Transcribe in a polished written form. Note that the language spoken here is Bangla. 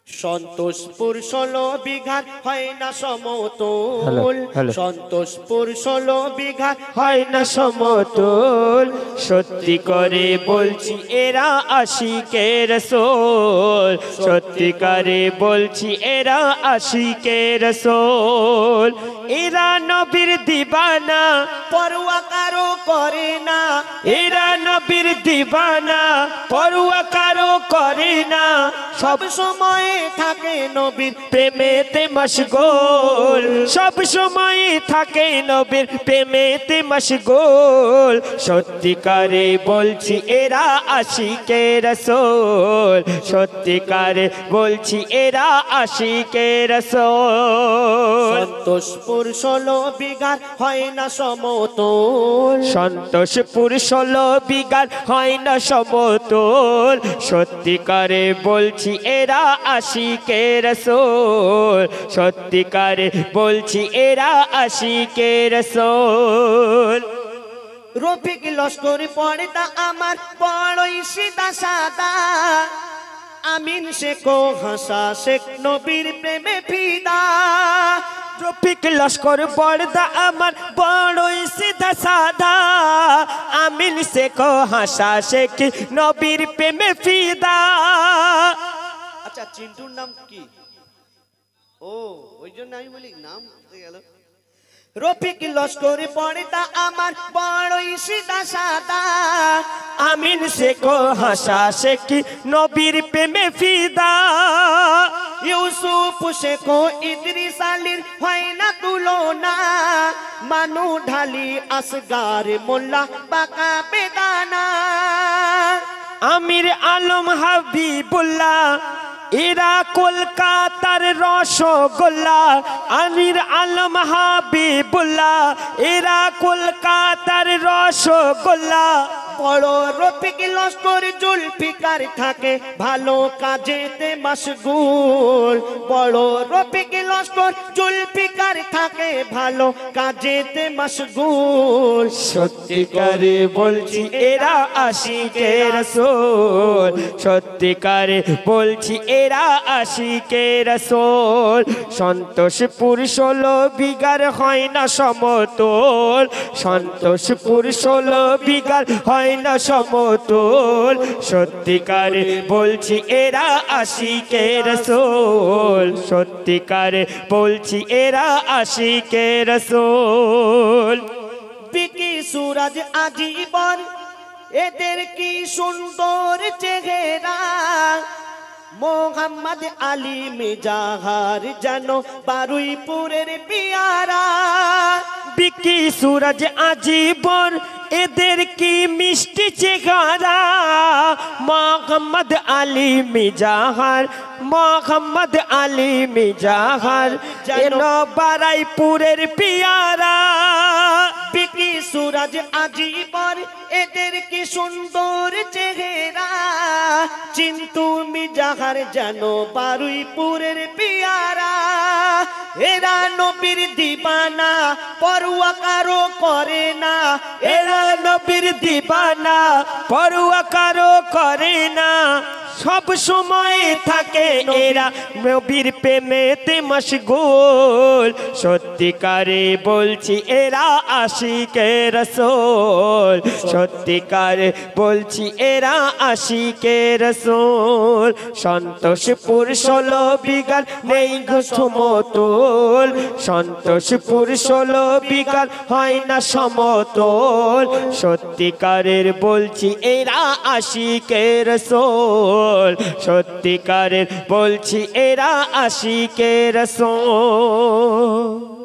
সন্তোষপুর 16 বিঘা হয় না সমতল, সন্তোষপুর 16 বিঘা হয় না সমতল। সত্যি করে বলছি এরা আশিকে রাসূল, সত্যি করে বলছি এরা আশিকে রাসূল। এরা নবীর দিবানা পরোয়া কারো করে না, এরা নবীর দিবানা পরোয়া কারো করে না। সব সময় থাকে নবীর প্রেমেতে মশগুল, সব সময় থাকে নবীর প্রেমেতে মশগুল। সত্যিকারে বলছি এরা আশিকে রাসূল, সত্যিকারে বলছি এরা আশিকে রাসূল। সন্তোষপুর 16 বিঘা হয় না সমতল, সন্তোষপুর 16 বিঘা হয় না সমতল। সত্যিকারে বলছি এরা আশিকে রাসূল, সত্যিকারে বলছি এরা আশিকে রাসূল। রফিক লস্কর পর্দা আমার বড়ই সিধা সাদা, আমিন শেখ হাসা শেখ নবীর প্রেমে ফিদা। রফিক লস্কর পর্দা আমার বড়ই সিধা সাদা, আমিন শেখ হাসা শেখ নবীর প্রেমে ফিদা। আচ্ছা চিন্টুর নাম কি? ও ওই জন্য আমি বলি নাম গেল। রফিক লস্কর পর্দা আমার বড়ই সিধা সাদা, আমিন শেখ হাসা শেখ নবীর প্রেমে ফিদা। ইউসুফ শেখ ইদ্রিস আলীর হয় না তুলনা, মানু ঢালি আসগার মোল্লা বাঁকা বেদানা। আমির আলম হাবিবুল্লাহ এরা কলকাতার রসগোল্লা, আমির আলম হাবিবুল্লাহ এরা কলকাতার রসগোল্লা। বড় রফিক লস্কর জুলফিকার থাকে ভালো কাজেতে মশগুল, বড় রফিক লস্কর জুলফিকার থাকে ভালো কাজেতে মশগুল। সত্যিকারে বলছি এরা আশিকে রাসূল, সত্যিকারে বলছি এরা আশিকে রাসূল। সন্তোষপুর 16 বিঘার হয় না সমতল, সন্তোষপুর 16 বিঘার হয় না সমতল। সত্যিকারে বলছি এরা আশিকে রাসূল, সত্যিকারে বলছি এরা আশিকে রাসূল। বিকি সুরাজ আজীবন এদের কি সুন্দর চেহারা, মোহাম্মদ আলী মিজাহার যেন বারুইপুরের পিয়ারা। বিকি সুরজ আজীবন এদের কি মিষ্টি চেহারা, মোহাম্মদ আলী মিজাহার, মোহাম্মদ আলী মিজাহার যেন বারুইপুরের পিয়ারা। বিকি সুরজ আজীবন এদের কি সুন্দর চেহারা, চিন্তু মিজাহার যেন বারুইপুরের পিয়ারা। এরা নবীর দিবানা পরোয়া কারো করে না, এরা নবীর দিবানা পরোয়া কারো করে না। সব সময় থাকে এরা নবীর প্রেমেতে মশগুল। সত্যিকারে বলছি এরা আশিকে রাসূল, সত্যিকারে বলছি এরা আশিকে রাসূল। সন্তোষপুর 16 বিঘার নেই গো সমতল, সন্তোষপুর 16 বিঘার হয় না সমতল। সত্যিকারের বলছি এরা আশিকে রাসূল, সত্যিকারের বলছি এরা আশিকে রাসূল।